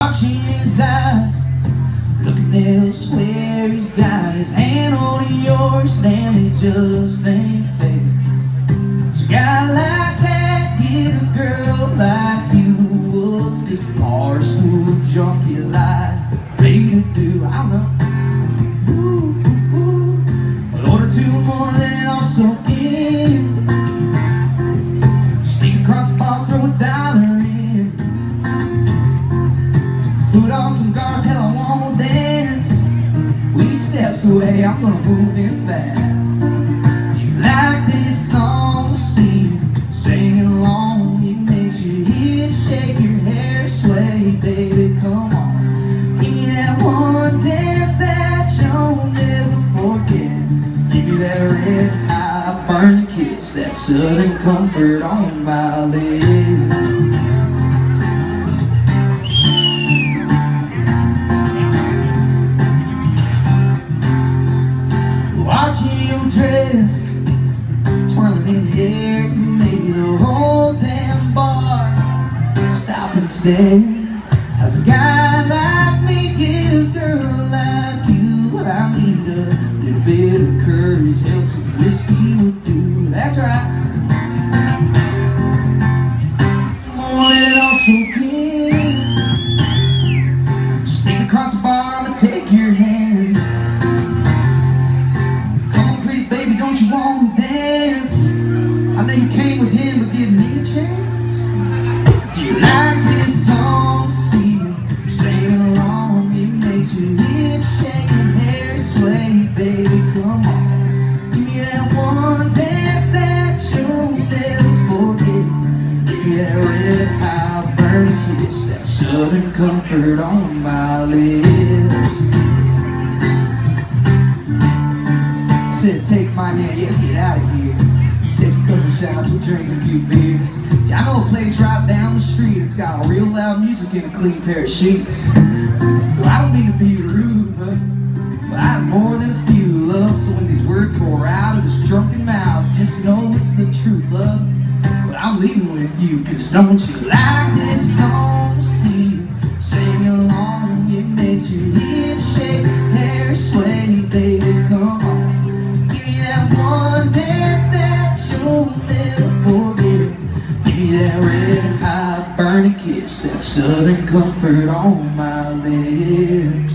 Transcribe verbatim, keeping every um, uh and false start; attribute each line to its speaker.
Speaker 1: watching his eyes, looking elsewhere. He's got his hand on yours, damn, it just ain't fair. So a guy like that get a girl like you. What's this barstool junkie like ready to do? I don't know. Ooh, ooh. I'll order two more, then I'll soak in. Sneak across the bar, throw a dollar in. Put on some garb, hell, I won't dance. We steps away, I'm gonna move in fast. Do you like this song? See you singing along. It makes your hips shake, your hair sway. Baby, come on, give me that one dance that you'll never forget. Give me that red hot burning kiss, that southern comfort on my lips. Watching your dress twirling in the air, you made the whole damn bar stop and stare. How's a guy like me get a girl like you? But I need a little bit of courage, hell, some whiskey would do. That's right. More than also can. Sneak across the bar, I'ma take your hand. Baby, don't you want to dance? I know you came with him, but give me a chance. Do you like this song? See you singing along. It makes your hips shake and hair sway. Baby, come on, give me that one dance that you'll never forget. Give me that red hot burning kiss, that southern comfort on my lips. Said take my hand, yeah, get out of here. Take a couple shots, we'll drink a few beers. See, I know a place right down the street. It's got real loud music and a clean pair of sheets. Well, I don't mean to be rude, but, but I have more than a few, love. So when these words pour out of this drunken mouth, just know it's the truth, love. But I'm leaving with you, cause don't you like this song? See you sing along. It makes your hips shake, hair sway. Baby, come on, one dance that you'll never forget. Give me that red hot burning kiss, that southern comfort on my lips.